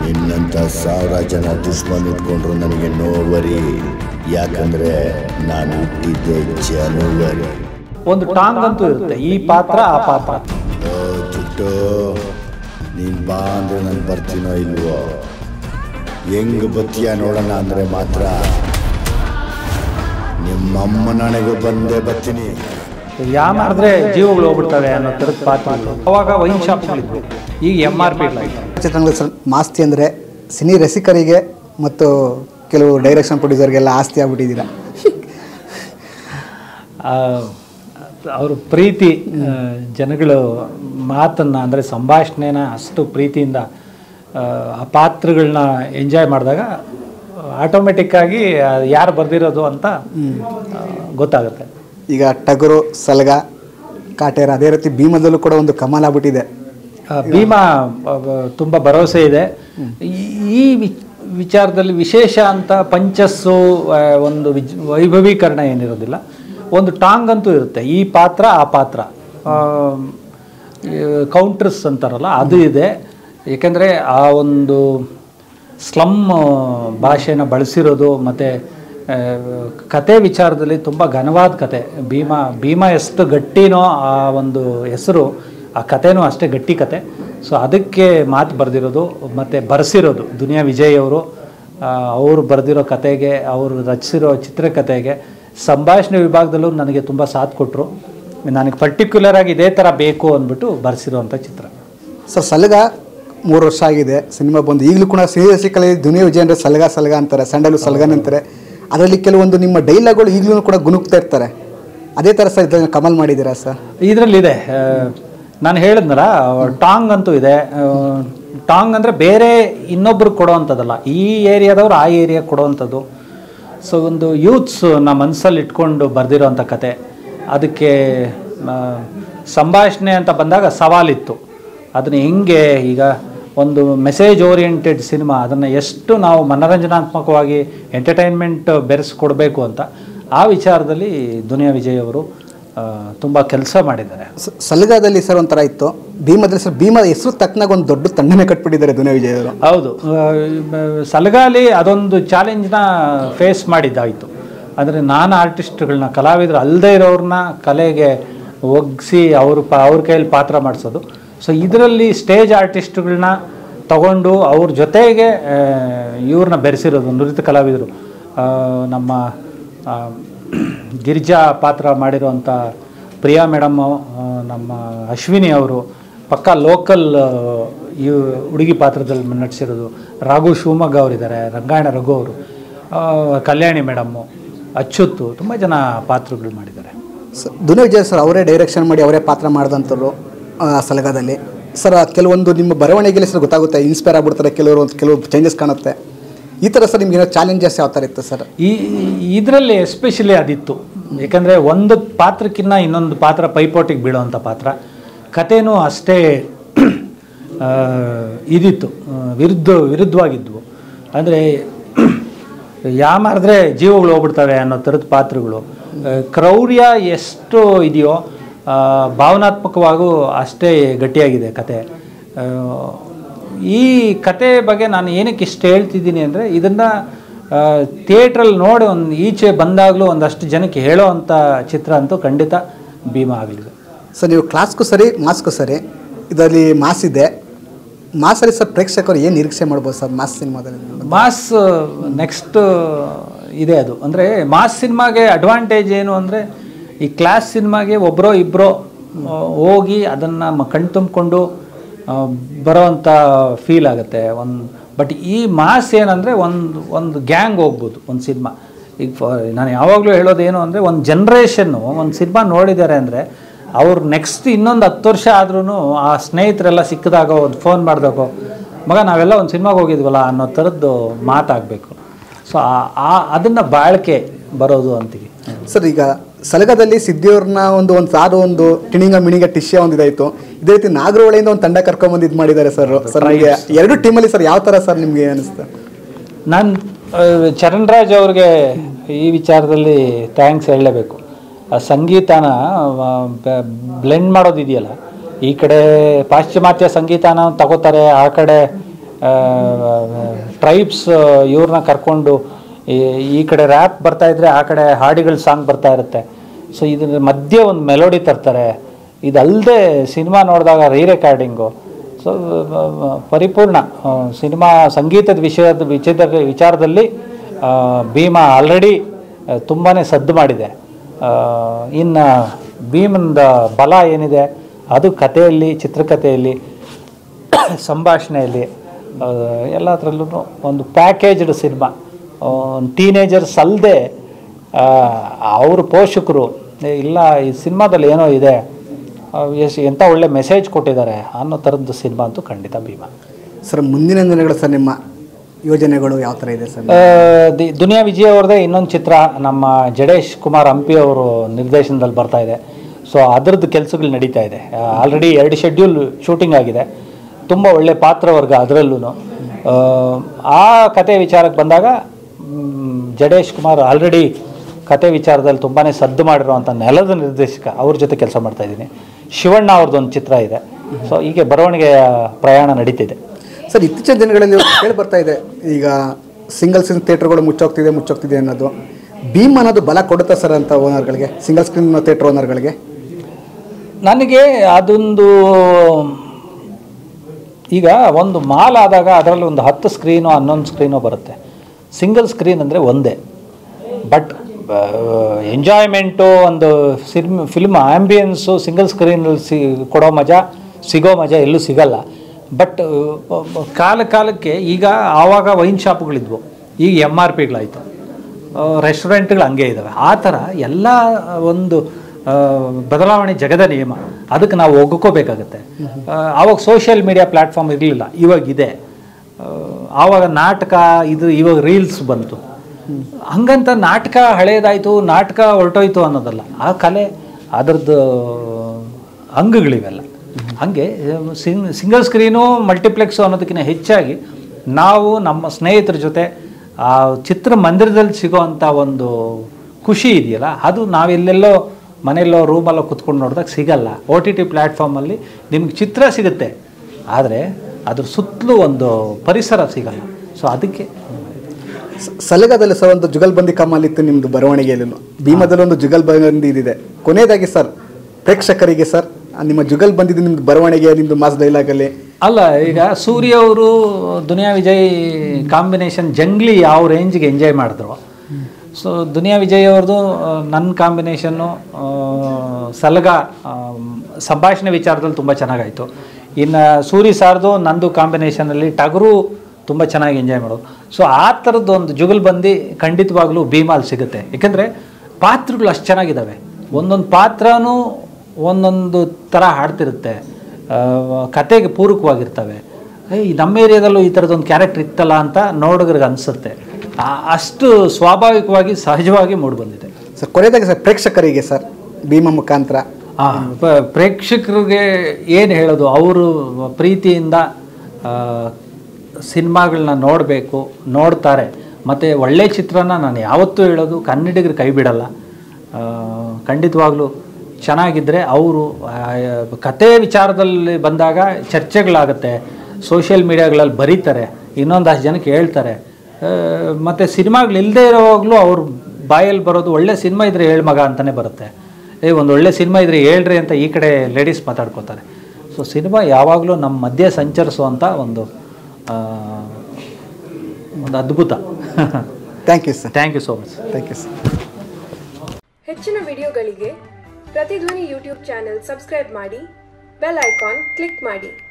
ನಿನ್ನಂಥ 1000 ಜನ ದುಶ್ಮನ್ ಇಟ್ಕೊಂಡ್ರು ನನಗೆ ನೋವರಿ. ಯಾಕಂದ್ರೆ ನಾನು ಹುಟ್ಟಿದ್ದೆ ಜನವರಿ. ಒಂದು ಟಾಂಗ್ ಅಂತೂ ಇರುತ್ತೆ, ಈ ಪಾತ್ರ ಆ ಪಾತ್ರ. ಚುಟ್ಟು, ನೀನು ಬಾ ಅಂದರೆ ನಾನು ಬರ್ತೀನೋ ಇಲ್ವೋ? ಹೆಂಗೆ ಬತ್ತೀಯ ನೋಡೋಣ ಅಂದರೆ ಮಾತ್ರ ನಿಮ್ಮಮ್ಮ ನನಗೂ ಬಂದೇ ಬರ್ತೀನಿ. ಮಾಡಿದ್ರೆ ಜೀವಗಳು ಹೋಗ್ಬಿಡ್ತವೆ ಅನ್ನೋ ಥರದ ಪಾತ್ರಗಳು. ಅವಾಗ ವೈನ್ ಶಾಪ್ಗಳಿದ್ವು, ಈಗ MRP ಚಿತ್ರರಂಗದ ಸರ್ ಮಾಸ್ತಿ ಅಂದರೆ ಸಿನಿ ರಸಿಕರಿಗೆ ಮತ್ತು ಕೆಲವು ಡೈರೆಕ್ಷನ್ ಪ್ರೊಡ್ಯೂಸರ್ಗೆಲ್ಲ ಆಸ್ತಿ ಆಗ್ಬಿಟ್ಟಿದ್ದೀರಾ. ಅವರು ಪ್ರೀತಿ, ಜನಗಳು ಮಾತನ್ನು ಅಂದರೆ ಸಂಭಾಷಣೆನ ಅಷ್ಟು ಪ್ರೀತಿಯಿಂದ ಆ ಪಾತ್ರಗಳನ್ನ ಎಂಜಾಯ್ ಮಾಡಿದಾಗ ಆಟೋಮೆಟಿಕ್ಕಾಗಿ ಯಾರು ಬರೆದಿರೋದು ಅಂತ ಗೊತ್ತಾಗುತ್ತೆ. ಈಗ ಟಗರು, ಸಲಗ, ಕಾಟೇರ, ಅದೇ ರೀತಿ ಭೀಮದಲ್ಲೂ ಕೂಡ ಒಂದು ಕಮಾಲ್ ಆಗ್ಬಿಟ್ಟಿದೆ. ಭೀಮಾ ತುಂಬ ಭರವಸೆ ಇದೆ. ಈ ವಿಚಾರದಲ್ಲಿ ವಿಶೇಷ ಅಂತ ಪಂಚಸ್ಸು ಒಂದು ವೈಭವೀಕರಣ ಏನಿರೋದಿಲ್ಲ. ಒಂದು ಟಾಂಗ್ ಅಂತೂ ಇರುತ್ತೆ, ಈ ಪಾತ್ರ ಆ ಪಾತ್ರ. ಕೌಂಟ್ರಸ್ ಅಂತಾರಲ್ಲ ಅದು ಇದೆ. ಏಕೆಂದರೆ ಆ ಒಂದು ಸ್ಲಮ್ ಭಾಷೆನ ಬಳಸಿರೋದು ಮತ್ತು ಕತೆ ವಿಚಾರದಲ್ಲಿ ತುಂಬ ಘನವಾದ ಕತೆ. ಭೀಮಾ ಎಷ್ಟು ಗಟ್ಟಿನೋ ಆ ಒಂದು ಹೆಸರು, ಆ ಕಥೆನೂ ಅಷ್ಟೇ ಗಟ್ಟಿ ಕತೆ. ಸೊ ಅದಕ್ಕೆ ಮಾತು ಬರೆದಿರೋದು ಮತ್ತು ಬರೆಸಿರೋದು ದುನಿಯಾ ವಿಜಯ್ ಅವರು. ಅವರು ಬರೆದಿರೋ ಕತೆಗೆ, ಅವರು ರಚಿಸಿರೋ ಚಿತ್ರಕಥೆಗೆ ಸಂಭಾಷಣೆ ವಿಭಾಗದಲ್ಲೂ ನನಗೆ ತುಂಬ ಸಾಥ್ ಕೊಟ್ಟರು. ನನಗೆ ಪರ್ಟಿಕ್ಯುಲರ್ ಆಗಿ ಇದೇ ಥರ ಬೇಕು ಅಂದ್ಬಿಟ್ಟು ಬರೆಸಿರೋವಂಥ ಚಿತ್ರ. ಸರ್ ಸಲಗ 3 ವರ್ಷ ಆಗಿದೆ ಸಿನಿಮಾ ಬಂದು. ಈಗಲೂ ಕೂಡ ಸಿನಿ ರಸಿಕಲ್ಲಿ ದುನಿಯಾ ವಿಜಯ್ ಅಂದರೆ ಸಲಗ ಅಂತಾರೆ, ಸ್ಯಾಂಡಲು ಸಲಗನ್ ಅಂತಾರೆ. ಅದರಲ್ಲಿ ಕೆಲವೊಂದು ನಿಮ್ಮ ಡೈಲಾಗ್ಗಳು ಈಗಲೂ ಕೂಡ ಗುನುಗ್ತಾ ಇರ್ತಾರೆ. ಅದೇ ಥರ ಸರ್ ಇದನ್ನು ಕಮಲ್ ಮಾಡಿದ್ದೀರಾ ಸರ್? ಇದರಲ್ಲಿದೆ, ನಾನು ಹೇಳಿದ್ನಲ್ಲ, ಟಾಂಗ್ ಅಂತೂ ಇದೆ. ಟಾಂಗ್ ಅಂದರೆ ಬೇರೆ ಇನ್ನೊಬ್ರು ಕೊಡೋವಂಥದ್ದಲ್ಲ, ಈ ಏರಿಯಾದವ್ರು ಆ ಏರಿಯಾ ಕೊಡೋವಂಥದ್ದು. ಸೊ ಒಂದು ಯೂತ್ಸ್ ನಮ್ಮ ಮನಸ್ಸಲ್ಲಿ ಇಟ್ಕೊಂಡು ಬರೆದಿರೋವಂಥ ಕತೆ. ಅದಕ್ಕೆ ಸಂಭಾಷಣೆ ಅಂತ ಬಂದಾಗ ಸವಾಲಿತ್ತು. ಅದನ್ನು ಹೆಂಗೆ, ಈಗ ಒಂದು ಮೆಸೇಜ್ ಓರಿಯೆಂಟೆಡ್ ಸಿನಿಮಾ, ಅದನ್ನು ಎಷ್ಟು ನಾವು ಮನೋರಂಜನಾತ್ಮಕವಾಗಿ ಎಂಟರ್ಟೈನ್ಮೆಂಟ್ ಬೆರೆಸ್ಕೊಡ್ಬೇಕು ಅಂತ ಆ ವಿಚಾರದಲ್ಲಿ ದುನಿಯಾ ವಿಜಯ್ ಅವರು ತುಂಬ ಕೆಲಸ ಮಾಡಿದ್ದಾರೆ. ಸಲಗಾದಲ್ಲಿ ಸರ್ ಒಂಥರ ಇತ್ತು, ಭೀಮದಲ್ಲಿ ಸರ್ ಭೀಮ ಹೆಸರು ತಕ್ಕನಾಗ ಒಂದು ದೊಡ್ಡ ತಂಡನೇ ಕಟ್ಬಿಟ್ಟಿದ್ದಾರೆ ದುನಿಯಾ ವಿಜಯ್ ಅವರು. ಹೌದು, ಸಲಗಾಲಿ ಅದೊಂದು ಚಾಲೆಂಜ್ನ ಫೇಸ್ ಮಾಡಿದ್ದಾಯಿತು. ಅಂದರೆ ನಾನು ಆರ್ಟಿಸ್ಟ್ಗಳನ್ನ, ಕಲಾವಿದರು ಅಲ್ಲದೆ ಇರೋರನ್ನ ಕಲೆಗೆ ಒಗ್ಗಿಸಿ ಅವ್ರ ಕೈಯಲ್ಲಿ ಪಾತ್ರ ಮಾಡಿಸೋದು. ಸೊ ಇದರಲ್ಲಿ ಸ್ಟೇಜ್ ಆರ್ಟಿಸ್ಟ್ಗಳನ್ನ ತಗೊಂಡು ಅವ್ರ ಜೊತೆಗೆ ಇವ್ರನ್ನ ಬೆರೆಸಿರೋದು ನೃತ್ಯ ಕಲಾವಿದರು. ನಮ್ಮ ಗಿರಿಜಾ ಪಾತ್ರ ಮಾಡಿರೋವಂಥ ಪ್ರಿಯಾ ಮೇಡಮ್ಮು, ನಮ್ಮ ಅಶ್ವಿನಿ ಅವರು ಪಕ್ಕಾ ಲೋಕಲ್ ಹುಡುಗಿ ಪಾತ್ರದಲ್ಲಿ ನಟಿಸಿರೋದು. ರಾಘು ಶಿವಮೊಗ್ಗ ಅವರಿದ್ದಾರೆ, ರಂಗಾಯಣ ರಘು ಅವರು, ಕಲ್ಯಾಣಿ ಮೇಡಮ್ಮು, ಅಚ್ಯುತ್ತು, ತುಂಬ ಜನ ಪಾತ್ರಗಳು ಮಾಡಿದ್ದಾರೆ. ದುನಿಯಾ ವಿಜಯ್ ಸರ್ ಅವರೇ ಡೈರೆಕ್ಷನ್ ಮಾಡಿ ಅವರೇ ಪಾತ್ರ ಮಾಡಿದಂಥವ್ರು ಸಲಗಾದಲ್ಲಿ. ಸರ್ ಕೆಲವೊಂದು ನಿಮ್ಮ ಬರವಣಿಗೆಯಲ್ಲಿ ಸರ್ ಗೊತ್ತಾಗುತ್ತೆ, ಇನ್ಸ್ಪೈರ್ ಆಗ್ಬಿಡ್ತಾರೆ ಕೆಲವು ಚೇಂಜಸ್ ಕಾಣುತ್ತೆ. ಈ ಥರ ಸರ್ ನಿಮ್ಗೆ ಏನೋ ಚಾಲೆಂಜಸ್ ಯಾವ ಥರ ಇತ್ತು ಸರ್? ಇದರಲ್ಲಿ ಎಸ್ಪೆಷಲಿ ಅದಿತ್ತು. ಯಾಕಂದರೆ ಒಂದು ಪಾತ್ರಕ್ಕಿಂತ ಇನ್ನೊಂದು ಪಾತ್ರ ಪೈಪೋಟಿಗೆ ಬೀಳೋವಂಥ ಪಾತ್ರ. ಕಥೆನೂ ಅಷ್ಟೇ ಇದಿತ್ತು, ವಿರುದ್ಧವಾಗಿದ್ವು. ಅಂದರೆ ಮಾಡಿದ್ರೆ ಜೀವಗಳು ಹೋಗ್ಬಿಡ್ತವೆ ಅನ್ನೋ ಥರದ ಪಾತ್ರಗಳು. ಕ್ರೌರ್ಯ ಎಷ್ಟು ಇದೆಯೋ ಭಾವನಾತ್ಮಕವಾಗೂ ಅಷ್ಟೇ ಗಟ್ಟಿಯಾಗಿದೆ ಕತೆ. ಈ ಕತೆ ಬಗ್ಗೆ ನಾನು ಏನಕ್ಕೆ ಇಷ್ಟು ಹೇಳ್ತಿದ್ದೀನಿ ಅಂದರೆ, ಇದನ್ನು ಥಿಯೇಟ್ರಲ್ಲಿ ನೋಡಿ ಈಚೆ ಬಂದಾಗಲೂ ಒಂದಷ್ಟು ಜನಕ್ಕೆ ಹೇಳೋ ಅಂಥ ಚಿತ್ರ ಅಂತೂ ಖಂಡಿತ ಭೀಮಾ ಆಗಲಿದೆ. ಸರ್ ನೀವು ಕ್ಲಾಸ್ಗೂ ಸರಿ ಮಾಸ್ಗೂ ಸರಿ, ಇದರಲ್ಲಿ ಮಾಸ್ ಇದೆ. ಮಾಸಲ್ಲಿ ಸರ್ ಪ್ರೇಕ್ಷಕರು ಏನು ನಿರೀಕ್ಷೆ ಮಾಡ್ಬೋದು ಸರ್ ಮಾಸ್ ಸಿನಿಮಾದಲ್ಲಿ? ಮಾಸ್ ನೆಕ್ಸ್ಟ್ ಇದೆ ಅದು. ಅಂದರೆ ಮಾಸ್ ಸಿನಿಮಾಗೆ ಅಡ್ವಾಂಟೇಜ್ ಏನು ಅಂದರೆ, ಈ ಕ್ಲಾಸ್ ಸಿನಿಮಾಗೆ ಒಬ್ಬರೋ ಇಬ್ಬರೋ ಹೋಗಿ ಅದನ್ನು ಕಣ್ತುಂಬಿಕೊಂಡು ಬರೋವಂಥ ಫೀಲ್ ಆಗುತ್ತೆ. ಬಟ್ ಈ ಮಾಸ್ ಏನಂದರೆ ಒಂದು ಗ್ಯಾಂಗ್ ಹೋಗ್ಬೋದು ಒಂದು ಸಿನಿಮಾ. ಈಗ ನಾನು ಯಾವಾಗಲೂ ಹೇಳೋದೇನು ಅಂದರೆ, ಒಂದು ಜನ್ರೇಷನ್ನು ಒಂದು ಸಿನಿಮಾ ನೋಡಿದ್ದಾರೆ ಅಂದರೆ ಅವ್ರು ನೆಕ್ಸ್ಟ್ ಇನ್ನೊಂದು 10 ವರ್ಷ ಆದ್ರೂ ಆ ಸ್ನೇಹಿತರೆಲ್ಲ ಸಿಕ್ಕಿದಾಗ ಒಂದು ಫೋನ್ ಮಾಡಿದಾಗೋ, ಮಗ ನಾವೆಲ್ಲ ಒಂದು ಸಿನಿಮಾಗೆ ಹೋಗಿದ್ವಲ್ಲ ಅನ್ನೋ ಥರದ್ದು ಮಾತಾಗಬೇಕು. ಸೊ ಅದನ್ನು ಬಾಳಿಕೆ ಬರೋದು ಅಂತೀವಿ ಸರ್. ಈಗ ಸಲಗದಲ್ಲಿ ಸಿದ್ದಿಯವ್ರನ್ನ ಒಂದು ಟಿಣಿಂಗ ಮಿಣಿಂಗ ಟಿಶ್ಯ ಒಂದು ಇದಾಯಿತು. ಇದೇ ರೀತಿ ನಾಗರಹೊಳೆಯಿಂದ ಒಂದು ತಂಡ ಕರ್ಕೊಂಬಂದು ಇದು ಮಾಡಿದ್ದಾರೆ ಸರ್. ಎರಡು ಟೀಮಲ್ಲಿ ಸರ್ ಯಾವ ಥರ ಸರ್ ನಿಮಗೆ ಅನಿಸ್ತು? ನಾನು ಚರಣ್ ರಾಜ್ ಅವ್ರಿಗೆ ಈ ವಿಚಾರದಲ್ಲಿ ಥ್ಯಾಂಕ್ಸ್ ಹೇಳಲೇಬೇಕು. ಸಂಗೀತನ ಬ್ಲೆಂಡ್ ಮಾಡೋದಿದೆಯಲ್ಲ, ಈ ಕಡೆ ಪಾಶ್ಚಿಮಾತ್ಯ ಸಂಗೀತನ ತಗೋತಾರೆ, ಆ ಕಡೆ ಟ್ರೈಬ್ಸ್ ಇವ್ರನ್ನ ಕರ್ಕೊಂಡು ಈ ಕಡೆ ರ್ಯಾಪ್ ಬರ್ತಾಯಿದ್ರೆ ಆ ಕಡೆ ಹಾಡಿಗಳ ಸಾಂಗ್ ಬರ್ತಾ ಇರುತ್ತೆ. ಸೊ ಇದ್ರ ಮಧ್ಯೆ ಒಂದು ಮೆಲೋಡಿ ತರ್ತಾರೆ. ಇದಲ್ಲದೆ ಸಿನಿಮಾ ನೋಡಿದಾಗ ರೆಕಾರ್ಡಿಂಗು. ಸೊ ಪರಿಪೂರ್ಣ ಸಿನಿಮಾ ಸಂಗೀತದ ವಿಚಾರದಲ್ಲಿ ಭೀಮಾ ಆಲ್ರೆಡಿ ತುಂಬಾ ಸದ್ದು ಮಾಡಿದೆ. ಇನ್ನು ಭೀಮಂದ ಬಲ ಏನಿದೆ ಅದು ಕಥೆಯಲ್ಲಿ, ಚಿತ್ರಕಥೆಯಲ್ಲಿ, ಸಂಭಾಷಣೆಯಲ್ಲಿ ಎಲ್ಲದರಲ್ಲೂ ಒಂದು ಪ್ಯಾಕೇಜ್ಡ್ ಸಿನಿಮಾ. ಟೀನೇಜರ್ಸ್ ಅಲ್ಲದೆ ಅವ್ರ ಪೋಷಕರು ಇಲ್ಲ ಈ ಸಿನಿಮಾದಲ್ಲಿ ಏನೋ ಇದೆ, ಎಂಥ ಒಳ್ಳೆ ಮೆಸೇಜ್ ಕೊಟ್ಟಿದ್ದಾರೆ ಅನ್ನೋ ಥರದ್ದು ಸಿನಿಮಾ ಅಂತೂ ಖಂಡಿತ ಭೀಮಾ. ಸರ್ ಮುಂದಿನ ದಿನಗಳು ಸರ್ ನಿಮ್ಮ ಯೋಜನೆಗಳು ಯಾವ ಥರ ಇದೆ ಸರ್? ದುನಿಯಾ ವಿಜಯ್ ಅವ್ರದ್ದೇ ಇನ್ನೊಂದು ಚಿತ್ರ ನಮ್ಮ ಜಡೇಶ್ ಕುಮಾರ್ ಹಂಪಿ ಅವರು ನಿರ್ದೇಶನದಲ್ಲಿ ಬರ್ತಾ ಇದೆ. ಸೊ ಅದರದ್ದು ಕೆಲಸಗಳು ನಡೀತಾ ಇದೆ. ಆಲ್ರೆಡಿ 2 ಶೆಡ್ಯೂಲ್ ಶೂಟಿಂಗ್ ಆಗಿದೆ. ತುಂಬ ಒಳ್ಳೆ ಪಾತ್ರವರ್ಗ ಅದರಲ್ಲೂ. ಆ ಕತೆ ವಿಚಾರಕ್ಕೆ ಬಂದಾಗ ಜಡೇಶ್ ಕುಮಾರ್ ಆಲ್ರೆಡಿ ಕತೆ ವಿಚಾರದಲ್ಲಿ ತುಂಬಾ ಸದ್ದು ಮಾಡಿರುವಂಥ ನೆಲದ ನಿರ್ದೇಶಕ, ಅವ್ರ ಜೊತೆ ಕೆಲಸ ಮಾಡ್ತಾಯಿದ್ದೀನಿ. ಶಿವಣ್ಣ ಅವ್ರದ್ದೊಂದು ಚಿತ್ರ ಇದೆ. ಸೊ ಹೀಗೆ ಬರವಣಿಗೆಯ ಪ್ರಯಾಣ ನಡೀತಿದೆ. ಸರ್ ಇತ್ತೀಚಿನ ದಿನಗಳಲ್ಲಿ ಕೇಳಿ ಬರ್ತಾ ಇದೆ, ಈಗ ಸಿಂಗಲ್ ಸ್ಕ್ರೀನ್ ಥಿಯೇಟ್ರ್ಗಳು ಮುಚ್ಚೋಗ್ತಿದೆ ಅನ್ನೋದು. ಭೀಮ್ ಅನ್ನೋದು ಬಲ ಕೊಡುತ್ತಾ ಸರ್ ಅಂತ ಓನರ್ಗಳಿಗೆ, ಸಿಂಗಲ್ ಸ್ಕ್ರೀನ್ ಥಿಯೇಟ್ರ್ ಓನರ್ಗಳಿಗೆ? ನನಗೆ ಅದೊಂದು ಈಗ ಒಂದು ಮಾಲ್ ಆದಾಗ ಅದರಲ್ಲಿ ಒಂದು 10 ಸ್ಕ್ರೀನೋ 11 ಸ್ಕ್ರೀನೋ ಬರುತ್ತೆ. ಸಿಂಗಲ್ ಸ್ಕ್ರೀನ್ ಅಂದರೆ ಒಂದೇ. ಬಟ್ ಎಂಜಾಯ್ಮೆಂಟು, ಒಂದು ಫಿಲ್ಮ್ ಆ್ಯಂಬಿಯನ್ಸು ಸಿಂಗಲ್ ಸ್ಕ್ರೀನಲ್ಲಿ ಕೊಡೋ ಮಜಾ, ಸಿಗೋ ಮಜಾ ಎಲ್ಲೂ ಸಿಗಲ್ಲ. ಬಟ್ ಕಾಲಕ್ಕೆ ಈಗ ಆವಾಗ ವೈನ್ ಶಾಪ್ಗಳಿದ್ವು, ಈಗ MRPಗಳಾಯಿತು, ರೆಸ್ಟೋರೆಂಟ್ಗಳು ಹಂಗೆ ಇದ್ದಾವೆ. ಆ ಥರ ಎಲ್ಲ ಒಂದು ಬದಲಾವಣೆ ಜಗದ ನಿಯಮ. ಅದಕ್ಕೆ ನಾವು ಒಗ್ಕೋಬೇಕಾಗತ್ತೆ. ಆವಾಗ ಸೋಷಿಯಲ್ ಮೀಡಿಯಾ ಪ್ಲ್ಯಾಟ್ಫಾರ್ಮ್ ಇರಲಿಲ್ಲ, ಇವಾಗಿದೆ. ಆವಾಗ ನಾಟಕ ಇದು, ಇವಾಗ ರೀಲ್ಸ್ ಬಂತು. ಹಂಗಂತ ನಾಟಕ ಹಳೇದಾಯಿತು, ನಾಟಕ ಹೊರಟೋಯ್ತು ಅನ್ನೋದಲ್ಲ. ಆ ಕಲೆ ಅದರದ್ದು ಅಂಗಗಳಿವೆಲ್ಲ. ಹಾಗೆ ಸಿಂಗಲ್ ಸ್ಕ್ರೀನು ಮಲ್ಟಿಪ್ಲೆಕ್ಸು ಅನ್ನೋದಕ್ಕಿಂತ ಹೆಚ್ಚಾಗಿ ನಾವು ನಮ್ಮ ಸ್ನೇಹಿತರ ಜೊತೆ ಆ ಚಿತ್ರಮಂದಿರದಲ್ಲಿ ಸಿಗೋವಂಥ ಒಂದು ಖುಷಿ ಇದೆಯಲ್ಲ, ಅದು ನಾವೆಲ್ಲೆಲ್ಲೋ ಮನೆಯಲ್ಲೋ ರೂಮಲ್ಲೋ ಕುತ್ಕೊಂಡು ನೋಡಿದಾಗ ಸಿಗಲ್ಲ. OTT ಪ್ಲ್ಯಾಟ್ಫಾರ್ಮಲ್ಲಿ ನಿಮ್ಗೆ ಚಿತ್ರ ಸಿಗುತ್ತೆ, ಆದರೆ ಅದ್ರ ಸುತ್ತಲೂ ಒಂದು ಪರಿಸರ ಸಿಗಲ್ಲ. ಸೊ ಅದಕ್ಕೆ ಸಲಗಾದಲ್ಲಿ ಸರ್ ಒಂದು ಜುಗಲ್ಬಂದಿ ಕಮಾಲಿತ್ತು ನಿಮ್ಮದು ಬರವಣಿಗೆಯಲ್ಲೂ. ಭೀಮದಲ್ಲಿ ಒಂದು ಜುಗಲ್ಬಂದಿ ಇದಿದೆ. ಕೊನೆಯದಾಗಿ ಸರ್ ಪ್ರೇಕ್ಷಕರಿಗೆ ಸರ್ ನಿಮ್ಮ ಜುಗಲ್ಬಂದಿದ್ದು ನಿಮ್ಮದು ಬರವಣಿಗೆ, ನಿಮ್ಮದು ಮಾಸ್ ಡೈಲಾಗಲ್ಲಿ ಅಲ್ಲ. ಈಗ ಸೂರ್ಯ ಅವರು ದುನಿಯಾ ವಿಜಯ್ ಕಾಂಬಿನೇಷನ್ ಜಂಗ್ಲಿ ಯಾವ ರೇಂಜ್ಗೆ ಎಂಜಾಯ್ ಮಾಡಿದ್ರು. ಸೊ ದುನಿಯಾ ವಿಜಯ್ ಅವ್ರದ್ದು ನನ್ನ ಕಾಂಬಿನೇಷನ್ನು ಸಲಗ ಸಂಭಾಷಣೆ ವಿಚಾರದಲ್ಲಿ ತುಂಬ ಚೆನ್ನಾಗಾಯಿತು. ಇನ್ನು ಸೂರಿ ಸಾರ್ದು ನಂದು ಕಾಂಬಿನೇಷನಲ್ಲಿ ಟಗರು ತುಂಬ ಚೆನ್ನಾಗಿ ಎಂಜಾಯ್ ಮಾಡೋದು. ಸೊ ಆ ಥರದ್ದು ಒಂದು ಜುಗಲ್ಬಂದಿ ಖಂಡಿತವಾಗ್ಲೂ ಭೀಮಾಲ್ ಸಿಗುತ್ತೆ. ಏಕೆಂದರೆ ಪಾತ್ರಗಳು ಅಷ್ಟು ಚೆನ್ನಾಗಿದ್ದಾವೆ. ಒಂದೊಂದು ಪಾತ್ರನೂ ಒಂದೊಂದು ಥರ ಹಾಡ್ತಿರುತ್ತೆ, ಕತೆಗೆ ಪೂರಕವಾಗಿರ್ತವೆ. ನಮ್ಮ ಏರಿಯಾದಲ್ಲೂ ಈ ಥರದೊಂದು ಕ್ಯಾರೆಕ್ಟರ್ ಇತ್ತಲ್ಲ ಅಂತ ನೋಡೋರಿಗೆ ಅನಿಸುತ್ತೆ. ಅಷ್ಟು ಸ್ವಾಭಾವಿಕವಾಗಿ ಸಹಜವಾಗಿ ಮೂಡಿಬಂದಿದೆ. ಸರ್ ಕೊನೆಯದಾಗಿ ಸರ್ ಪ್ರೇಕ್ಷಕರಿಗೆ ಸರ್ ಭೀಮ ಮುಖಾಂತರ ಪ್ರೇಕ್ಷಕರಿಗೆ ಏನು ಹೇಳೋದು, ಅವರು ಪ್ರೀತಿಯಿಂದ ಸಿನಿಮಾಗಳನ್ನ ನೋಡಬೇಕು, ನೋಡ್ತಾರೆ. ಮತ್ತು ಒಳ್ಳೆಯ ಚಿತ್ರನ ನಾನು ಯಾವತ್ತೂ ಹೇಳೋದು, ಕನ್ನಡಿಗರು ಕೈ ಬಿಡಲ್ಲ. ಖಂಡಿತವಾಗ್ಲೂ ಚೆನ್ನಾಗಿದ್ದರೆ ಅವರು ಕತೆ ವಿಚಾರದಲ್ಲಿ ಬಂದಾಗ ಚರ್ಚೆಗಳಾಗುತ್ತೆ, ಸೋಷಿಯಲ್ ಮೀಡಿಯಾಗಳಲ್ಲಿ ಬರೀತಾರೆ, ಇನ್ನೊಂದಷ್ಟು ಜನಕ್ಕೆ ಹೇಳ್ತಾರೆ. ಮತ್ತು ಸಿನಿಮಾಗಳಿಲ್ಲದೆ ಇರೋವಾಗಲೂ ಅವ್ರ ಬಾಯಲ್ಲಿ ಬರೋದು ಒಳ್ಳೆ ಸಿನಿಮಾ ಇದ್ದರೆ ಹೇಳ್ ಮಗ ಅಂತಲೇ ಬರುತ್ತೆ. ಒಂದು ಒಳ್ಳೆ ಸಿನಿಮಾ ಇದ್ದರೆ ಹೇಳ್ರಿ ಅಂತ ಈ ಕಡೆ ಲೇಡೀಸ್ ಮಾತಾಡ್ಕೋತಾರೆ. ಸೊ ಸಿನಿಮಾ ಯಾವಾಗಲೂ ನಮ್ಮ ಮಧ್ಯೆ ಸಂಚರಿಸುವಂಥ ಒಂದು ಅದ್ಭುತ. Thank you sir. Thank you so much. Thank you sir. ಹೆಚ್ಚಿನ ವಿಡಿಯೋಗಳಿಗೆ ಪ್ರತಿಧ್ವನಿ ಯೂಟ್ಯೂಬ್ ಚಾನೆಲ್ ಸಬ್ಸ್ಕ್ರೈಬ್ ಮಾಡಿ, ಬೆಲ್ ಐಕಾನ್ ಕ್ಲಿಕ್ ಮಾಡಿ.